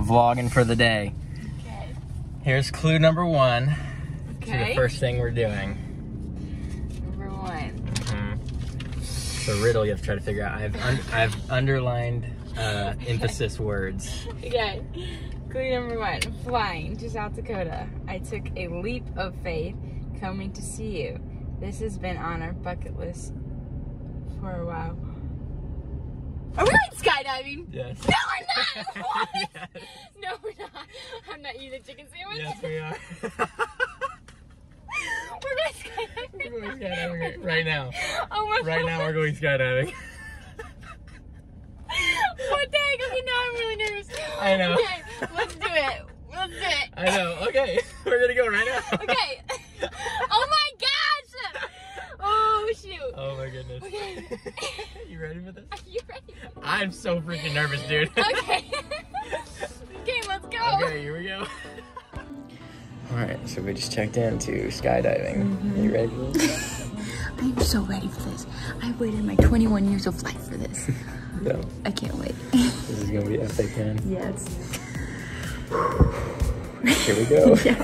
vlogging for the day. Okay. Here's clue number 1 to Okay. the first thing we're doing. Number 1. It's a riddle you have to try to figure out. I've underlined emphasis words. Okay. Clue number 1. Flying to South Dakota. I took a leap of faith coming to see you. This has been on our bucket list for a while. Are we going skydiving? Yes. No, we're not! What? Yes. No, we're not. I'm not eating a chicken sandwich. Yes, we are. We're going skydiving. We're going skydiving right now. Oh my Right God. now we're going skydiving. What the heck? Okay, now I'm really nervous. I know. Okay, let's do it. Let's do it. I know. Okay, we're gonna go right now. Okay. Oh my gosh! Oh shoot. Oh my goodness. Okay. You ready for this? Are you ready? I'm so freaking nervous, dude. Okay. Okay, let's go. Okay, here we go. Alright, so we just checked into skydiving. You ready for this? I'm so ready for this. I've waited my 21 years of life for this. No. I can't wait. This is gonna be epic, man. Yes. Here we go. Yeah.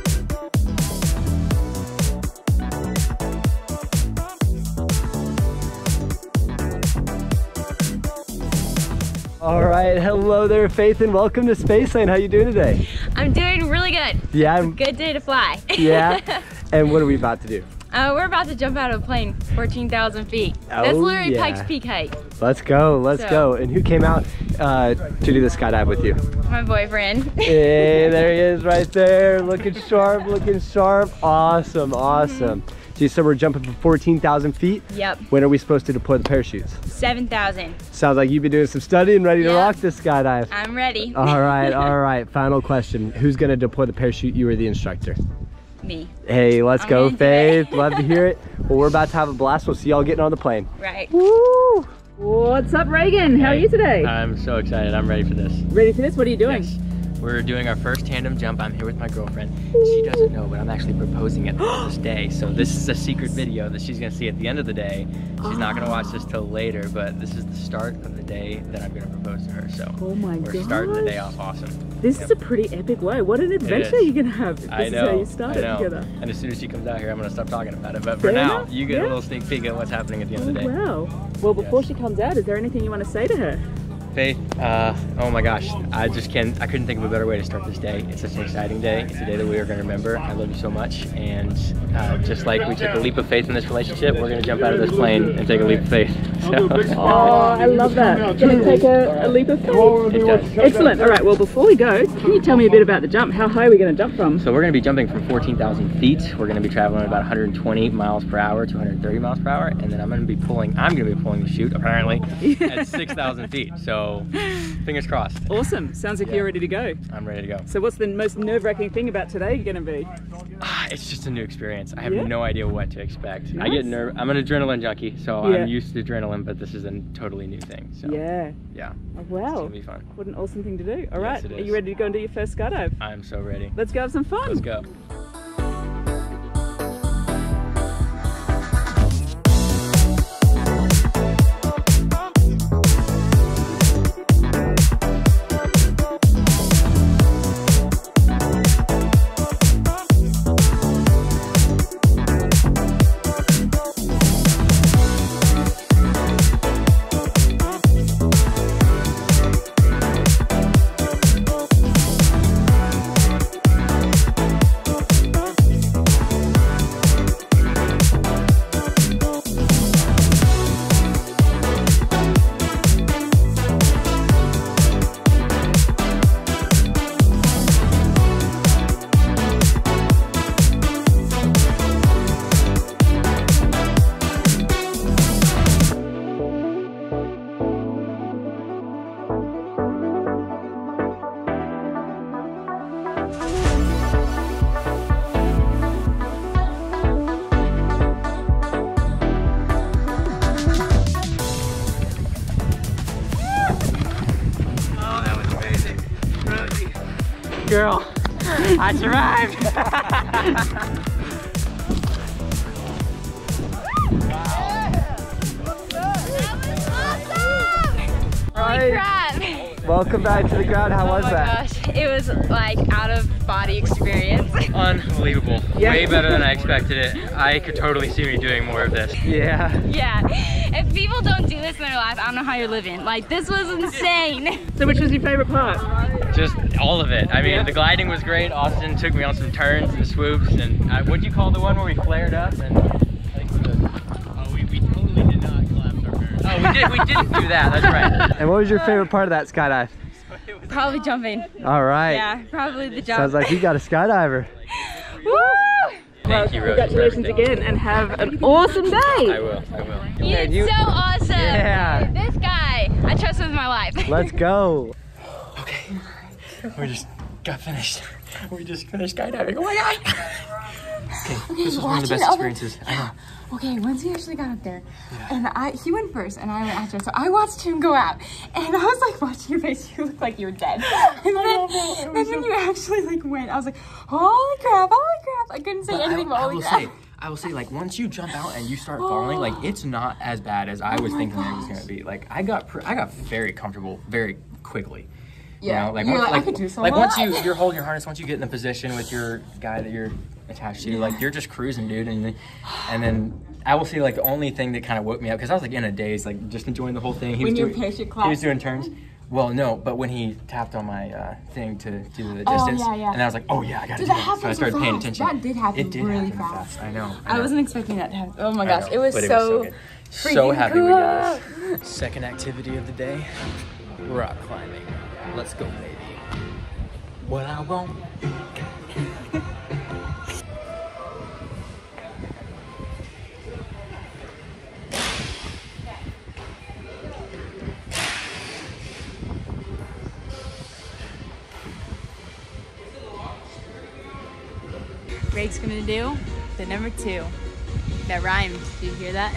All right, hello there, Faith, and welcome to Spaceland. How you doing today? I'm doing really good. Yeah. Good day to fly. Yeah. And what are we about to do? We're about to jump out of a plane, 14,000 feet. That's Oh, literally yeah. Pikes Peak height. Let's go. Let's So- go. And who came out to do the skydive with you? My boyfriend. Hey, there he is, right there, looking sharp, looking sharp. Awesome, awesome. So you said we're jumping from 14,000 feet. Yep. When are we supposed to deploy the parachutes? 7,000. Sounds like you've been doing some studying, ready to Yep. rock this skydive. I'm ready. All right, all right. Final question. Who's gonna deploy the parachute? You or the instructor? Me. Hey, let's I'm go, into Faith. it. Love to hear it. Well, we're about to have a blast. We'll see y'all getting on the plane. Right. Woo! What's up, Reagan? How are you today? I'm so excited. I'm ready for this. Ready for this? What are you doing? Yes. We're doing our first tandem jump. I'm here with my girlfriend. She doesn't know, but I'm actually proposing it this day. So this is a secret video that she's gonna see at the end of the day. She's not gonna watch this till later, but this is the start of the day that I'm gonna propose to her. So Oh my we're starting the gosh. day off awesome. This is a pretty epic way. What an adventure is. you're gonna have. This I is know. how you started I know. together. And as soon as she comes out here, I'm gonna stop talking about it. But for Fair now, enough. you get a Yeah. little sneak peek at what's happening at the end Oh, of the day. wow. Well, before Yes. she comes out, is there anything you want to say to her? Faith, oh my gosh, I couldn't think of a better way to start this day. It's such an exciting day. It's a day that we are going to remember. I love you so much. And just like we took a leap of faith in this relationship, we're going to jump out of this plane and take a leap of faith. So, Oh, I love that. Gonna take a leap of faith. it does. Excellent. All right. Well, before we go, can you tell me a bit about the jump? How high are we going to jump from? So we're going to be jumping from 14,000 feet. We're going to be traveling about 120 miles per hour to 130 miles per hour. And then I'm going to be pulling the chute, apparently, at 6,000 feet. So fingers crossed. Awesome. Sounds like you're ready to go. I'm ready to go. So what's the most nerve-wracking thing about today going to be? It's just a new experience. I have Yeah. no idea what to expect. I Nice. get nervous. I'm an adrenaline junkie, so Yeah. I'm used to adrenaline, but this is a totally new thing. So Yeah. yeah, Oh, it's wow. gonna be fun. What an awesome thing to do. All Yes, right. it Are is. you ready to go and do your first skydive? I'm so ready. Let's go have some fun. Let's go. Girl, I survived. Holy crap. Welcome back to the ground. How was that? Gosh, it was like out of body experience. Unbelievable. Yeah. Way better than I expected it. I could totally see me doing more of this. Yeah. Yeah, if people don't do this in their life, I don't know how you're living. Like, this was insane. So which was your favorite part? Just all of it. I mean, the gliding was great. Austin took me on some turns and swoops. And what'd you call the one where we flared up? And we totally did not collapse our parachute. Oh, we didn't do that. That's right. And what was your favorite part of that skydive? Probably jumping. All right. Yeah, probably the jump. Sounds like you got a skydiver. Woo! Thank you, Rose. Congratulations again and have an awesome day. I will. You're so awesome. Yeah. This guy, I trust with my life. Let's go. Okay. We just got finished. We just finished skydiving. Oh my god. Okay, this was one of the best experiences. I know. Okay, once he actually got up there, and he went first, and I went after, so I watched him go out, and I was like watching your face, you look like you were dead. And then you actually like went, I was like, holy crap, I couldn't say anything but holy crap. I will say, like, once you jump out and you start falling, like, it's not as bad as I was thinking it was gonna be. Like, I got very comfortable very quickly. Yeah, You know, like, you're once, like, I could do so like much. once you're holding your harness, once you get in the position with your guy that you're attached to, like, you're just cruising, dude. And then I will say, like, the only thing that kind of woke me up, because I was like in a daze, like just enjoying the whole thing. He was doing turns. Well, no, but when he tapped on my thing to do the distance, and I was like, oh yeah, I gotta do that. So I started paying attention. That did happen It did really happen fast. I know. I wasn't expecting that to happen. Oh my I gosh, know, it was but so good. So happy we did this. Second activity of the day, rock climbing. Let's go, baby. What I want. Greg's gonna do the number 2. That rhymed. Did you hear that?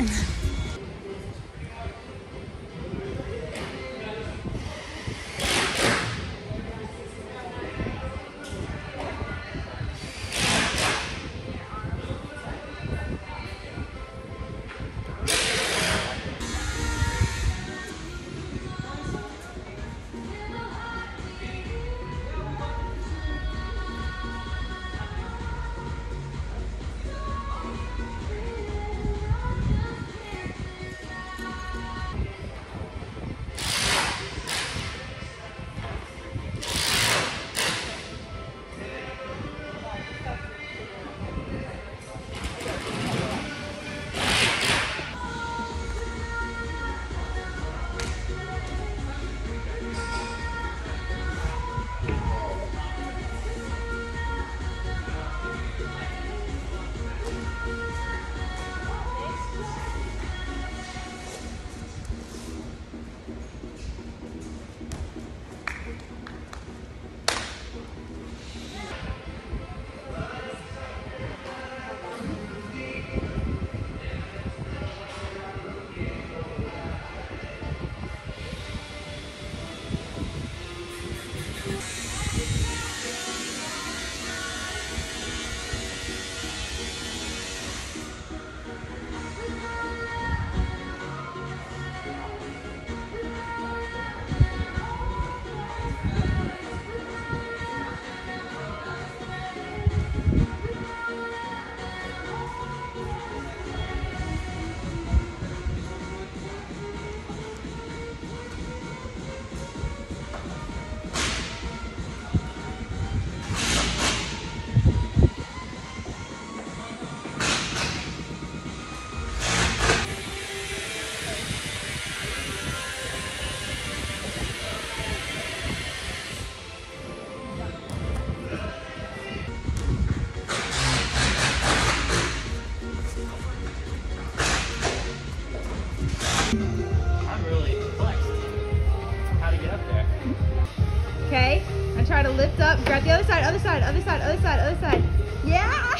Okay, I try to lift up, grab the other side, other side, other side, other side, other side. Yeah!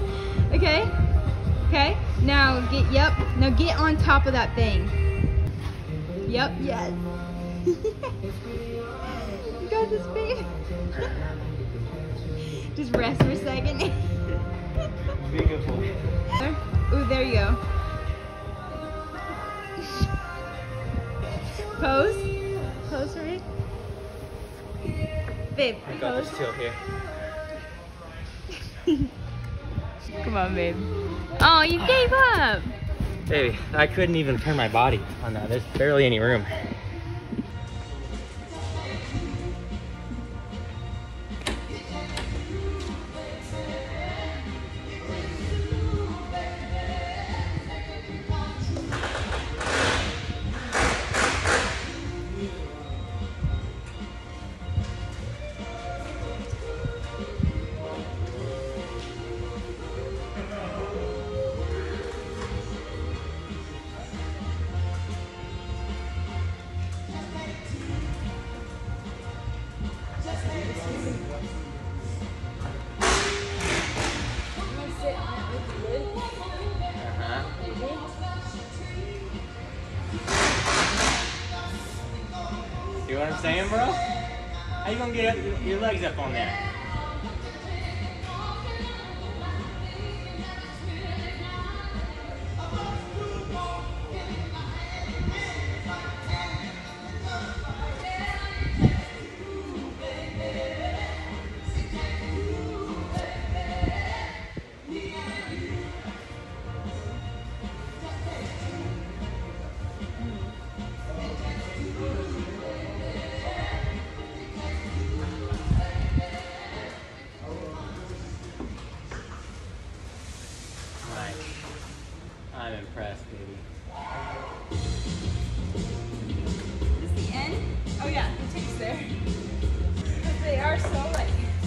Okay, okay, now now get on top of that thing. Yep, yes. You got this, babe. Just rest for a second. Beautiful. Ooh, there you go. Pose. Pose for me. babe. I got this till here. Come on, babe. Oh, you gave up. Baby, I couldn't even turn my body on that. There's barely any room. See what I'm saying, bro? How you gonna get your legs up on there? I'm impressed, baby. Is the end? Oh yeah, the tape's there. Because they are so like.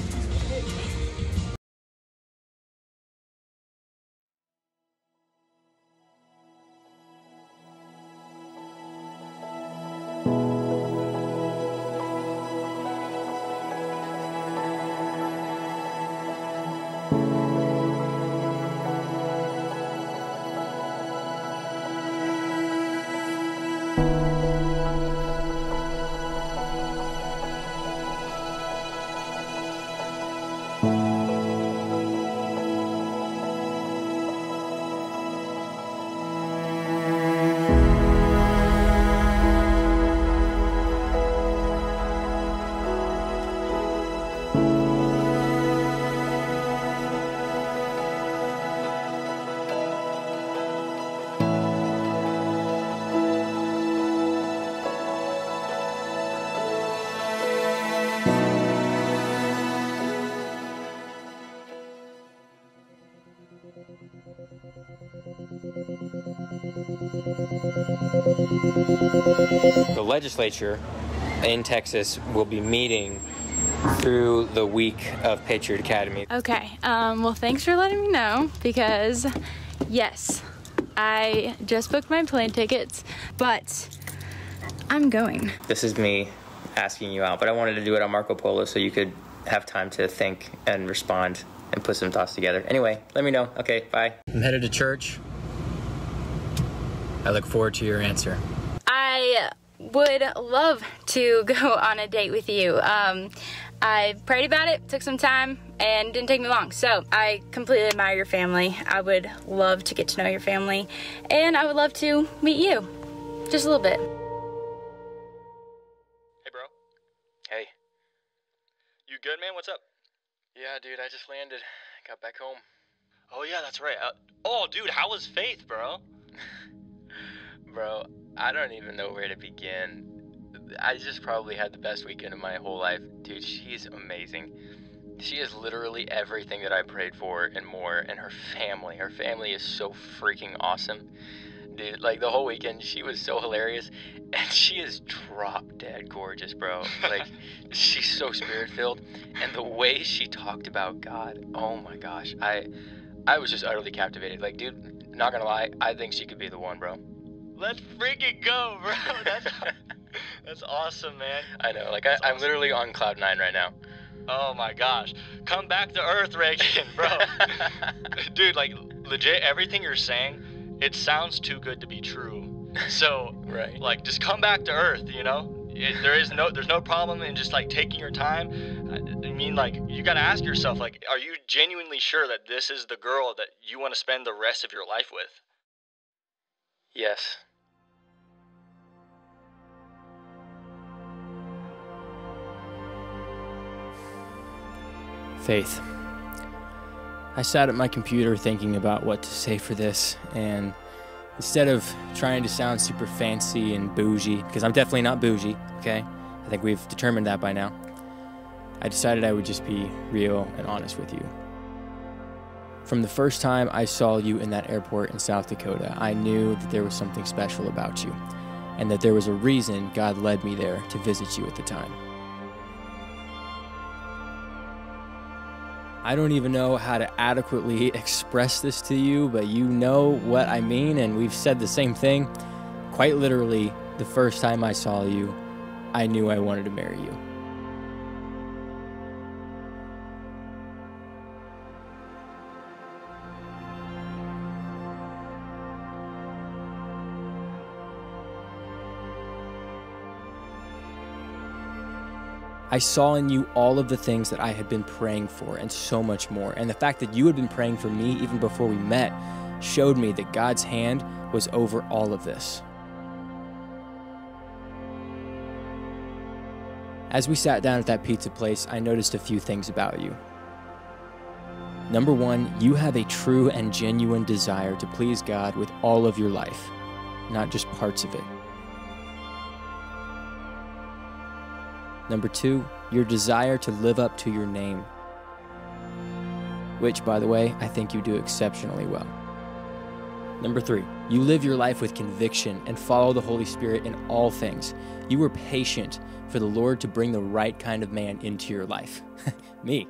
The legislature in Texas will be meeting through the week of Patriot Academy. Okay, well thanks for letting me know because yes, I just booked my plane tickets, but I'm going. This is me asking you out, but I wanted to do it on Marco Polo so you could have time to think and respond and put some thoughts together. Anyway, let me know. Okay, bye. I'm headed to church. I look forward to your answer. I would love to go on a date with you. I prayed about it, took some time, and didn't take me long. So I completely admire your family. I would love to get to know your family, and I would love to meet you, just a little bit. Hey, bro. Hey. You good, man? What's up? Yeah, dude, I just landed. Got back home. Oh, yeah, that's right. Oh, dude, how was Faith, bro? Bro, I don't even know where to begin. I just probably had the best weekend of my whole life. Dude, she's amazing. She is literally everything that I prayed for and more. And her family is so freaking awesome. Dude, like the whole weekend, she was so hilarious. And she is drop dead gorgeous, bro. Like, she's so spirit-filled. And the way she talked about God, oh my gosh. I was just utterly captivated. Like, dude, not gonna lie, I think she could be the one, bro. Let's freaking go, bro. That's awesome, man. I know, like I'm literally on cloud 9 right now. Oh my gosh. Come back to Earth, Reagan, bro. Dude, like legit, everything you're saying, it sounds too good to be true. So, right. Like, just come back to Earth, you know? There's no problem in just like taking your time. I mean, like, you gotta ask yourself, like, are you genuinely sure that this is the girl that you want to spend the rest of your life with? Yes. Faith. I sat at my computer thinking about what to say for this, and instead of trying to sound super fancy and bougie, because I'm definitely not bougie, okay? I think we've determined that by now. I decided I would just be real and honest with you. From the first time I saw you in that airport in South Dakota, I knew that there was something special about you, and that there was a reason God led me there to visit you at the time. I don't even know how to adequately express this to you, but you know what I mean, and we've said the same thing. Quite literally, the first time I saw you, I knew I wanted to marry you. I saw in you all of the things that I had been praying for and so much more. And the fact that you had been praying for me even before we met showed me that God's hand was over all of this. As we sat down at that pizza place, I noticed a few things about you. Number one, you have a true and genuine desire to please God with all of your life, not just parts of it. Number two, your desire to live up to your name, which, by the way, I think you do exceptionally well. Number three, you live your life with conviction and follow the Holy Spirit in all things. You were patient for the Lord to bring the right kind of man into your life. Me.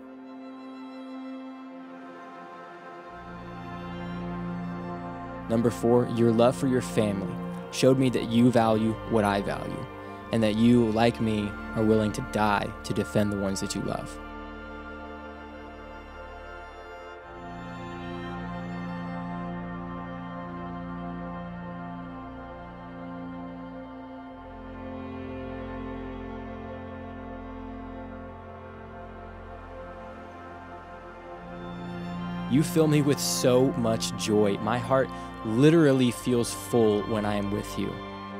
Number four, your love for your family showed me that you value what I value, and that you, like me, are willing to die to defend the ones that you love. You fill me with so much joy. My heart literally feels full when I am with you.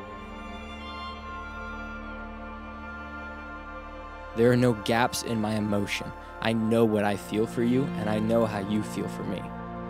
There are no gaps in my emotion. I know what I feel for you, and I know how you feel for me.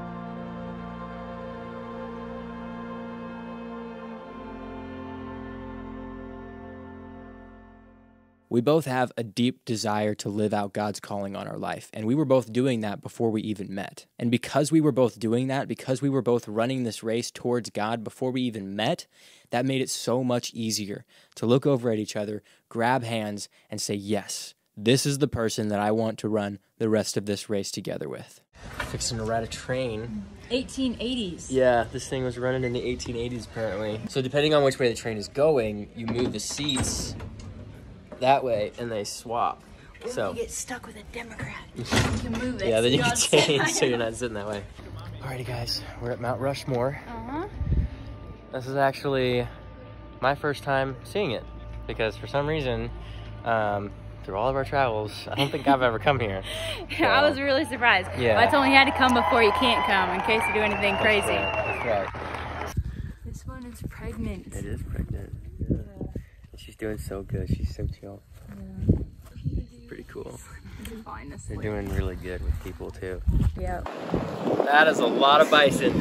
We both have a deep desire to live out God's calling on our life, and we were both doing that before we even met. And because we were both doing that, because we were both running this race towards God before we even met, that made it so much easier to look over at each other, grab hands, and say, yes, this is the person that I want to run the rest of this race together with. Fixing to ride a train. 1880s. Yeah, this thing was running in the 1880s apparently. So depending on which way the train is going, you move the seats that way and they swap. Or So you get stuck with a Democrat. You can move it. yeah, then you so can don't sit change on so it. you're not sitting that way. Alrighty guys, we're at Mount Rushmore. Uh-huh. This is actually my first time seeing it because for some reason, through all of our travels, I don't think I've ever come here. So, I was really surprised. Yeah. I told him you had to come before you can't come in case you do anything crazy. That's right. This one is pregnant. It is pregnant. Yeah. She's doing so good. She's so chill. Yeah. Pretty cool. Fine, They're doing really good with people too. Yep. That is a lot of bison.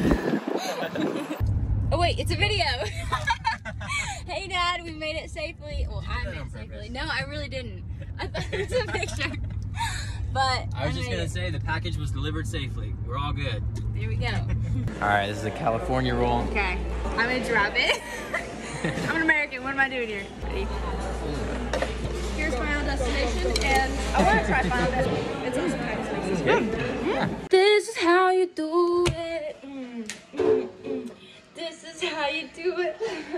Oh wait, it's a video. Hey Dad, we made it safely. Well, I made it safely. No, I really didn't. I thought it was a picture. But I was just gonna say the package was delivered safely. We're all good. There we go. All right, this is a California roll. Okay, I'm gonna drop it. I'm an American. What am I doing here? Ready? Here's Final Destination, and I want to try Final Destination. It's also kind of spicy. Yeah. This is how you do it. This is how you do it.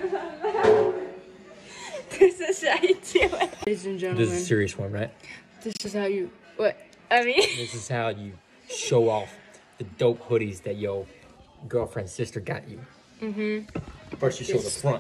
This is how you do it. Ladies and gentlemen, This is a serious one, right? this is how you, what? I mean, This is how you show off the dope hoodies that your girlfriend's sister got you. First you show the front.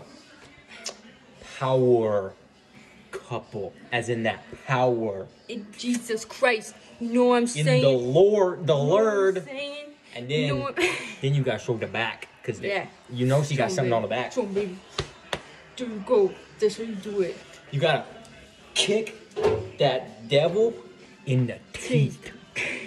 Power couple, as in that power. Jesus Christ, you know what I'm In saying? the Lord, the Lord. Saying? And You know then, what? then you gotta show the back. Cause Yeah. you know she got something on the back. Show 'em, baby. There you go. That's how you do it. You gotta kick that devil in the teeth.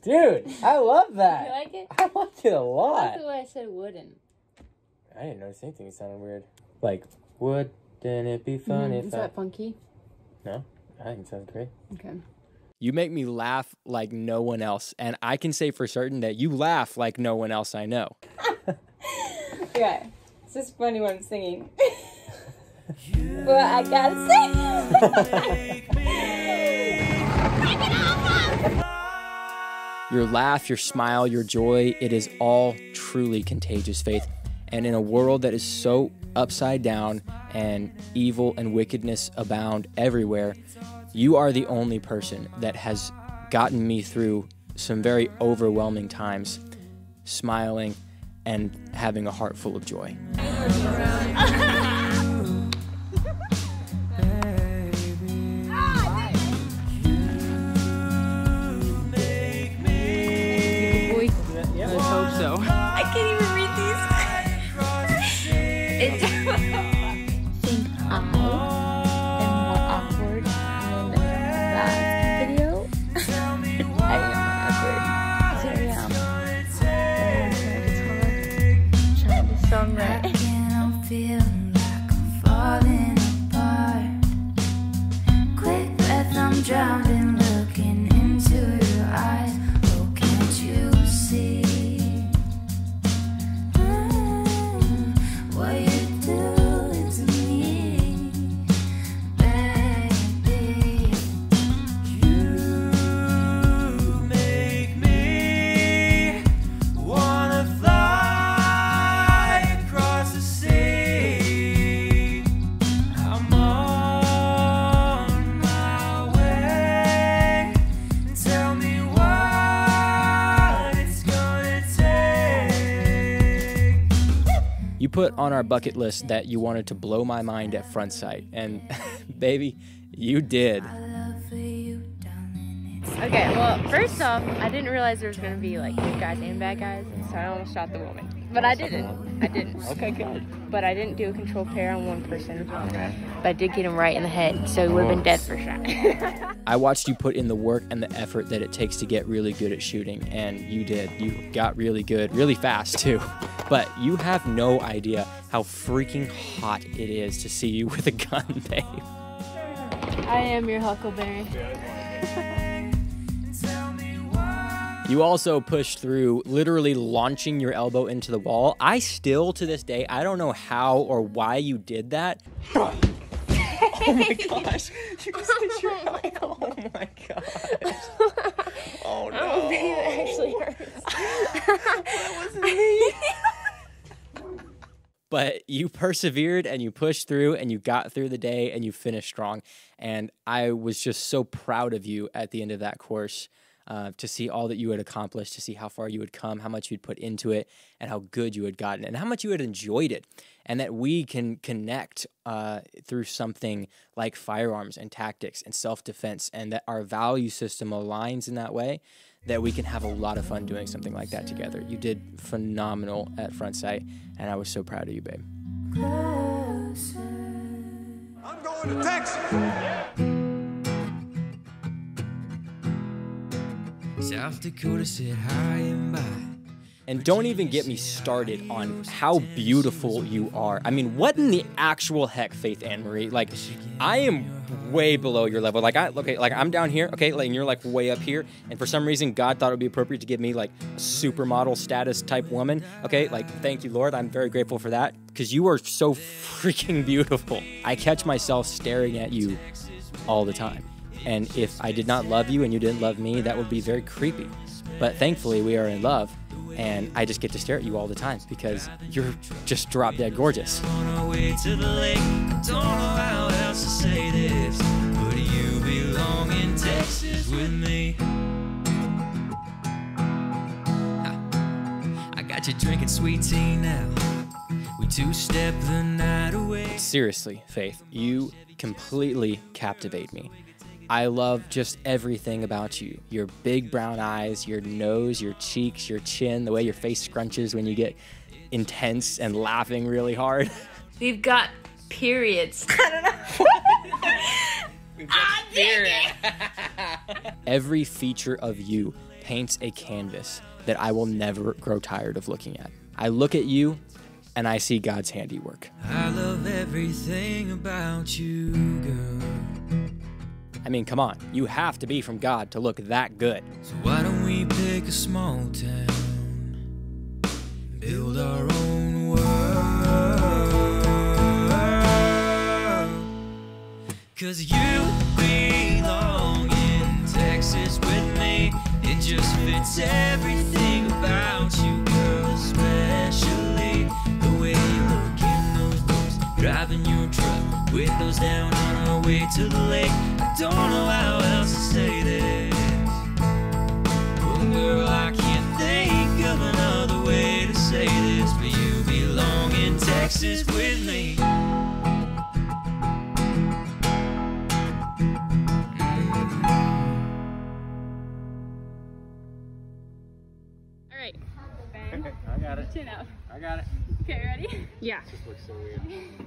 Dude, I love that. You like it? I like it a I lot. like the way I said wooden. I didn't notice anything. It sounded weird. Like, wouldn't it be funny Is if I... that funky? No, I think it sounds great. Okay. You make me laugh like no one else, and I can say for certain that you laugh like no one else I know. Okay. It's just funny when I'm singing. But I gotta sing. Your laugh, your smile, your joy, it is all truly contagious, Faith. And in a world that is so upside down and evil and wickedness abound everywhere, you are the only person that has gotten me through some very overwhelming times, smiling and having a heart full of joy. Let's hope so. I can't even read these. It's think I am more awkward than the last video. I am awkward. So yeah, trying to song right. I'm feeling like I'm falling apart. Quick breath, I'm drowning, looking into your eyes. Oh, can't you see what you're doing to me, baby? You make me wanna fly across the sea. I'm on my way. Tell me what it's gonna take. You put on our bucket list that you wanted to blow my mind at front sight, and baby, you did. Okay, well, first off, I didn't realize there was going to be, like, good guys and bad guys, and so I almost shot the woman. But I didn't. Okay, good. But I didn't do a controlled pair on one person. But I did get him right in the head, so he would have been dead for shot. I watched you put in the work and the effort that it takes to get really good at shooting, and you did. You got really good, really fast too. But you have no idea how freaking hot it is to see you with a gun, babe. I am your huckleberry. You also pushed through literally launching your elbow into the wall. I still, to this day, I don't know how or why you did that. Oh my gosh. You just your elbow. Oh my gosh. Oh no. Oh, babe, it actually hurts. That wasn't me. But you persevered and you pushed through and you got through the day and you finished strong. And I was just so proud of you at the end of that course. To see all that you had accomplished, to see how far you had come, how much you'd put into it, and how good you had gotten, and how much you had enjoyed it, and that we can connect through something like firearms and tactics and self-defense, and that our value system aligns in that way, that we can have a lot of fun doing something like that together. You did phenomenal at Front Sight, and I was so proud of you, babe. I'm going to Texas. South Dakota sit high and by. And don't even get me started on how beautiful you are. I mean, what in the actual heck, Faith Anne Marie? Like, I am way below your level. Like, I'm down here, okay, like, and you're like way up here. And for some reason, God thought it would be appropriate to give me like a supermodel status type woman. Okay, like, thank you, Lord. I'm very grateful for that because you are so freaking beautiful. I catch myself staring at you all the time. And if I did not love you and you didn't love me, that would be very creepy. But thankfully, we are in love, and I just get to stare at you all the time because you're just drop dead gorgeous. On our way to the lake, don't know how else to say this, but you belong in Texas with me. I got you drinking sweet tea now. We two-step the night away. Seriously, Faith, you completely captivate me. I love just everything about you. Your big brown eyes, your nose, your cheeks, your chin, the way your face scrunches when you get intense and laughing really hard. We've got periods. I don't know. Every feature of you paints a canvas that I will never grow tired of looking at. I look at you and I see God's handiwork. I love everything about you, girl. I mean, come on, you have to be from God to look that good. So why don't we pick a small town, build our own world? 'Cause you belong in Texas with me. It just fits everything about you, girl, especially the way you look in those doors, driving your truck, windows down on our way to the lake. I don't know how else to say this. Well, girl, I can't think of another way to say this, but you belong in Texas with me. All right. I got it. Chin up. I got it. Okay, ready? Yeah. This looks so weird.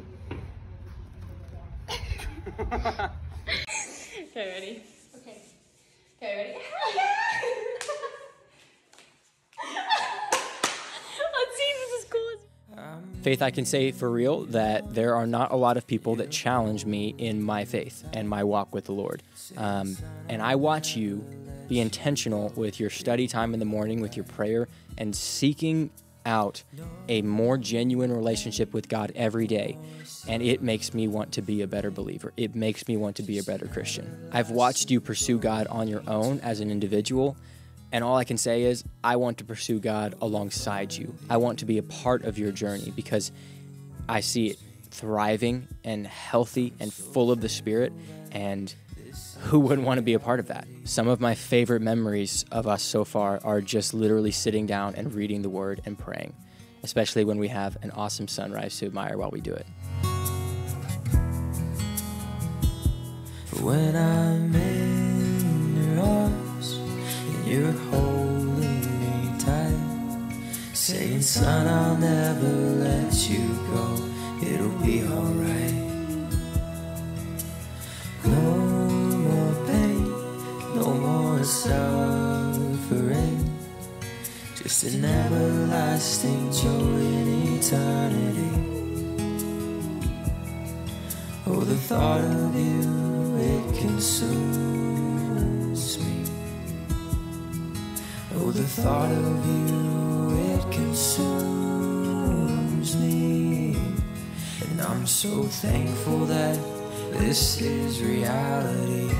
Okay, ready? Okay. Okay, ready? Let's see if this is cool. Faith, I can say for real that there are not a lot of people that challenge me in my faith and my walk with the Lord. And I watch you be intentional with your study time in the morning, with your prayer, and seeking out a more genuine relationship with God every day. And it makes me want to be a better believer. It makes me want to be a better Christian. I've watched you pursue God on your own as an individual, and all I can say is I want to pursue God alongside you. I want to be a part of your journey because I see it thriving and healthy and full of the Spirit, and who wouldn't want to be a part of that? Some of my favorite memories of us so far are just literally sitting down and reading the Word and praying, especially when we have an awesome sunrise to admire while we do it. When I'm in your arms and you're holding me tight, saying, son, I'll never let you go, it'll be alright. No more pain, no more suffering, just an everlasting joy in eternity. Oh, the thought of you, it consumes me. Oh, the thought of you, it consumes me. And I'm so thankful that this is reality.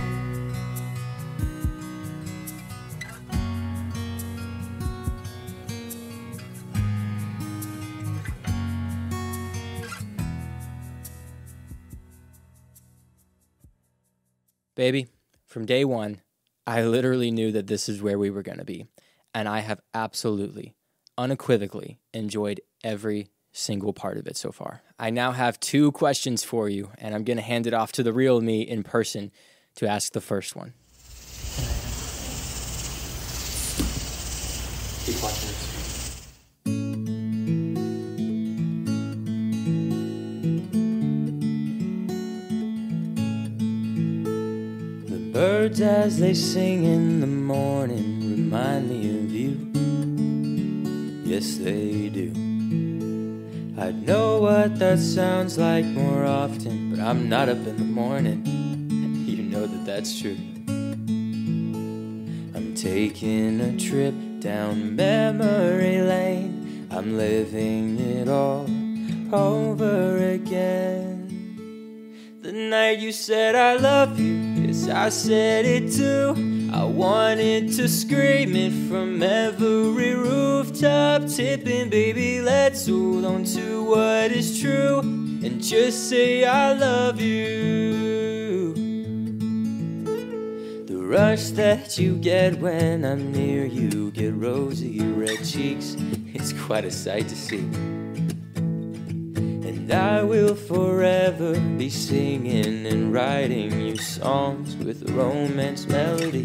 Baby, from day one, I literally knew that this is where we were going to be. And I have absolutely, unequivocally enjoyed every single part of it so far. I now have 2 questions for you, and I'm going to hand it off to the real me in person to ask the first one. Keep watching it. Birds as they sing in the morning remind me of you. Yes, they do. I'd know what that sounds like more often, but I'm not up in the morning. You know that that's true. I'm taking a trip down memory lane. I'm living it all over again. The night you said I love you, yes, I said it too. I wanted to scream it from every rooftop, tipping, baby, let's hold on to what is true and just say I love you. The rush that you get when I'm near you, get rosy red cheeks, it's quite a sight to see. And I will forever be singing and writing you songs with a romance melody.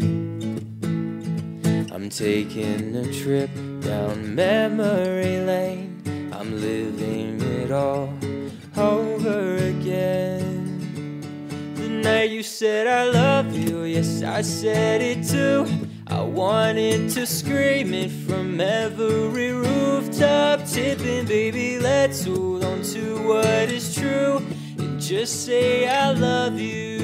I'm taking a trip down memory lane. I'm living it all over again. The night you said I love you, yes, I said it too. I wanted to scream it from every rooftop, tipping, baby, let's hold on to what is true and just say I love you.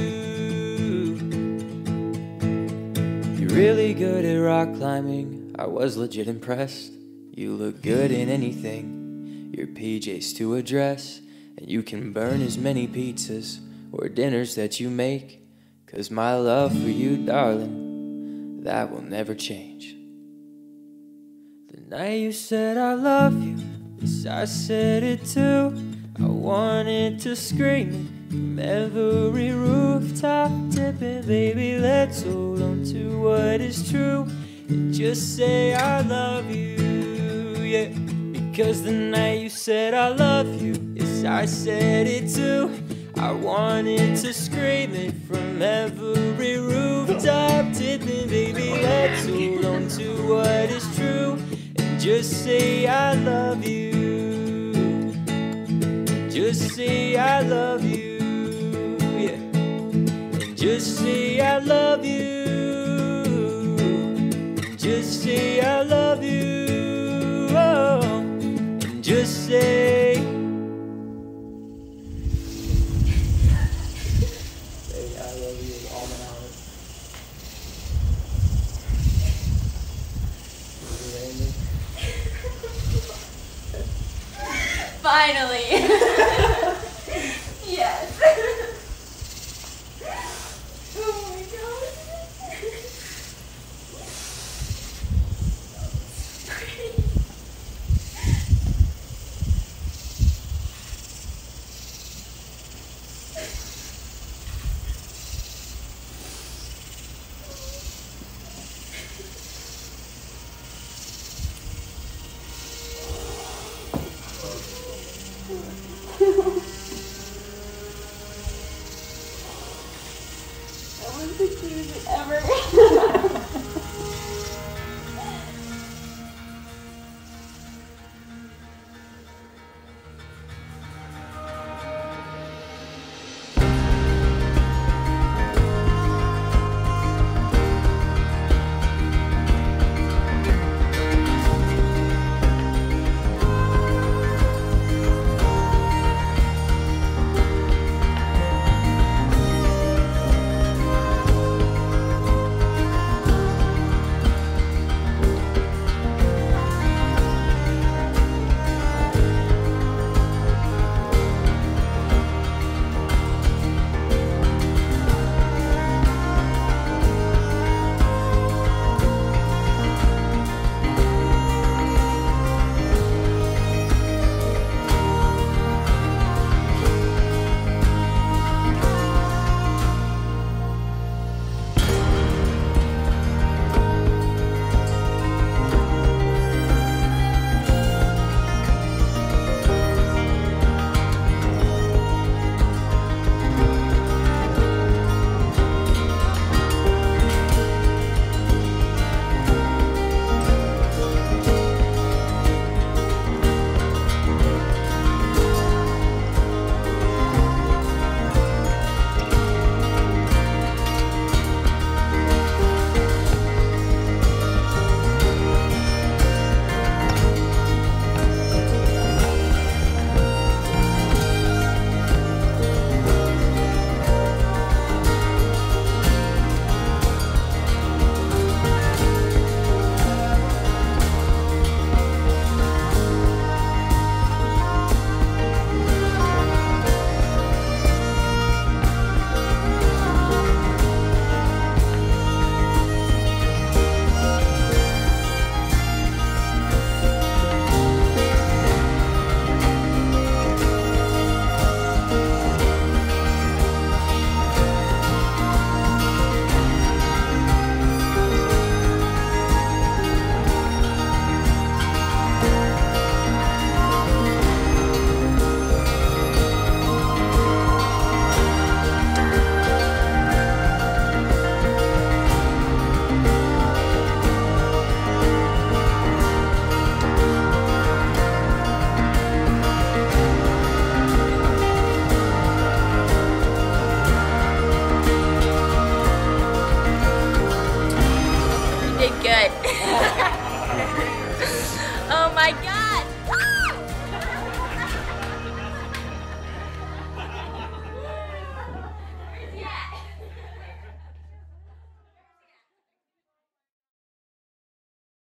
You're really good at rock climbing, I was legit impressed. You look good in anything, your PJs to a dress, and you can burn as many pizzas or dinners that you make, 'cause my love for you, darling, that will never change. The night you said I love you, yes, I said it too. I wanted to scream it from every rooftop, tipping, baby, let's hold on to what is true and just say I love you, yeah. Because the night you said I love you, yes, I said it too. I wanted to scream it from every rooftop, tipping, baby, let's hold on to what is true and just say I love you. Just say I love you, yeah. And just say I love you. And just say I love you, oh. And just say I love you with all my heart. Finally. Yes. Oh my god. That was the cutest ever.